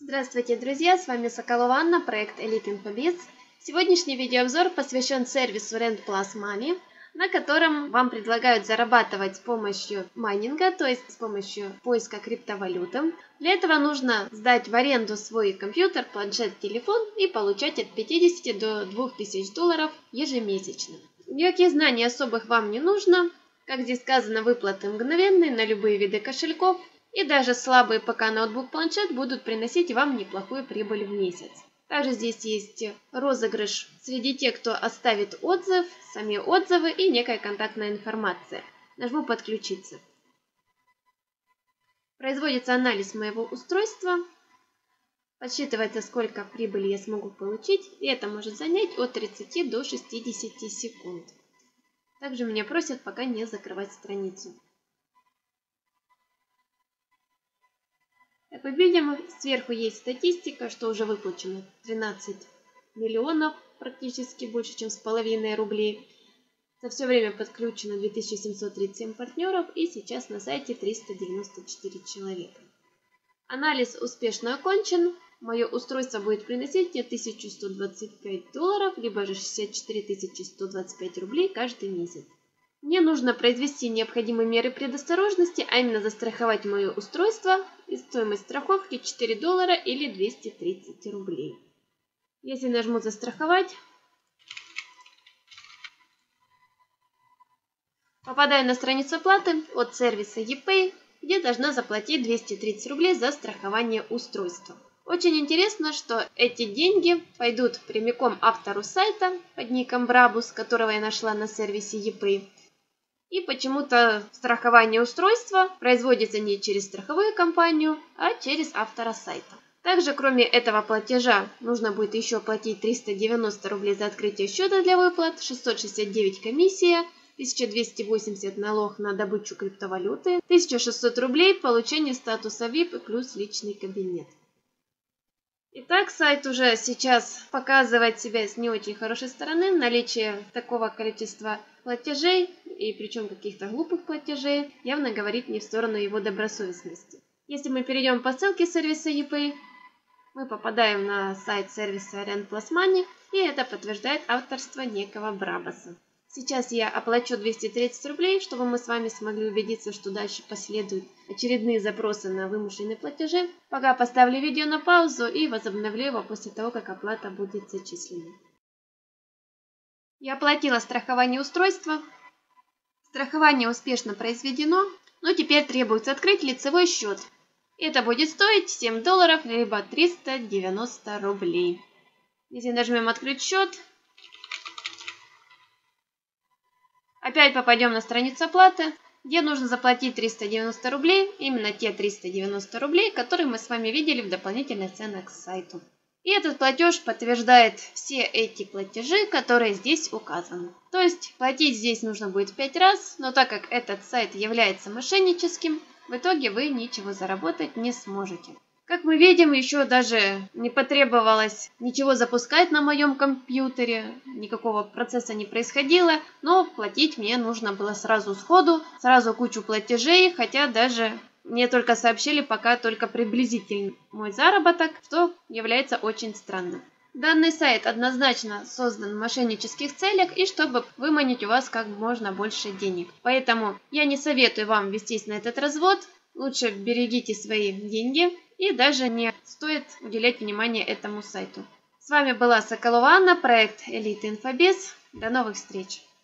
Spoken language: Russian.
Здравствуйте, друзья! С вами Соколова Анна, проект Elite InfoBiz. Сегодняшний видеообзор посвящен сервису Rent Plus Money, на котором вам предлагают зарабатывать с помощью майнинга, то есть с помощью поиска криптовалюты. Для этого нужно сдать в аренду свой компьютер, планшет, телефон и получать от 50 до 2000 долларов ежемесячно. Никаких знаний особых вам не нужно. Как здесь сказано, выплаты мгновенные на любые виды кошельков. И даже слабые ПК, ноутбук, планшет будут приносить вам неплохую прибыль в месяц. Также здесь есть розыгрыш среди тех, кто оставит отзыв, сами отзывы и некая контактная информация. Нажму «Подключиться». Производится анализ моего устройства. Подсчитывается, сколько прибыли я смогу получить. И это может занять от 30 до 60 секунд. Также меня просят пока не закрывать страницу. Как мы видим, сверху есть статистика, что уже выплачено 13 миллионов, практически больше, чем с половиной рублей. За все время подключено 2737 партнеров и сейчас на сайте 394 человека. Анализ успешно окончен. Мое устройство будет приносить мне 1125 долларов, либо же 64 125 рублей каждый месяц. Мне нужно произвести необходимые меры предосторожности, а именно застраховать мое устройство, и стоимость страховки 4 доллара или 230 рублей. Если нажму «Застраховать», попадаю на страницу оплаты от сервиса ePay, где должна заплатить 230 рублей за страхование устройства. Очень интересно, что эти деньги пойдут прямиком автору сайта под ником Brabus, которого я нашла на сервисе ePay. И почему-то страхование устройства производится не через страховую компанию, а через автора сайта. Также, кроме этого платежа, нужно будет еще платить 390 рублей за открытие счета для выплат, 669 комиссия, 1280 налог на добычу криптовалюты, 1600 рублей получение статуса VIP плюс личный кабинет. Итак, сайт уже сейчас показывает себя с не очень хорошей стороны. Наличие такого количества платежей, и причем каких-то глупых платежей, явно говорит не в сторону его добросовестности. Если мы перейдем по ссылке сервиса ePay, мы попадаем на сайт сервиса Rent Plus Money, и это подтверждает авторство некого Брабаса. Сейчас я оплачу 230 рублей, чтобы мы с вами смогли убедиться, что дальше последуют очередные запросы на вымышленные платежи. Пока поставлю видео на паузу и возобновлю его после того, как оплата будет зачислена. Я оплатила страхование устройства. Страхование успешно произведено, но теперь требуется открыть лицевой счет. Это будет стоить 7 долларов, либо 390 рублей. Если нажмем «Открыть счет», опять попадем на страницу оплаты, где нужно заплатить 390 рублей, именно те 390 рублей, которые мы с вами видели в дополнительных ценах к сайту. И этот платеж подтверждает все эти платежи, которые здесь указаны. То есть платить здесь нужно будет 5 раз, но так как этот сайт является мошенническим, в итоге вы ничего заработать не сможете. Как мы видим, еще даже не потребовалось ничего запускать на моем компьютере, никакого процесса не происходило, но платить мне нужно было сразу сходу, сразу кучу платежей, хотя даже мне только сообщили пока только приблизительный мой заработок, что является очень странным. Данный сайт однозначно создан в мошеннических целях и чтобы выманить у вас как можно больше денег. Поэтому я не советую вам вестись на этот развод, лучше берегите свои деньги. И даже не стоит уделять внимание этому сайту. С вами была Соколова Анна, проект Elite InfoBiz. До новых встреч!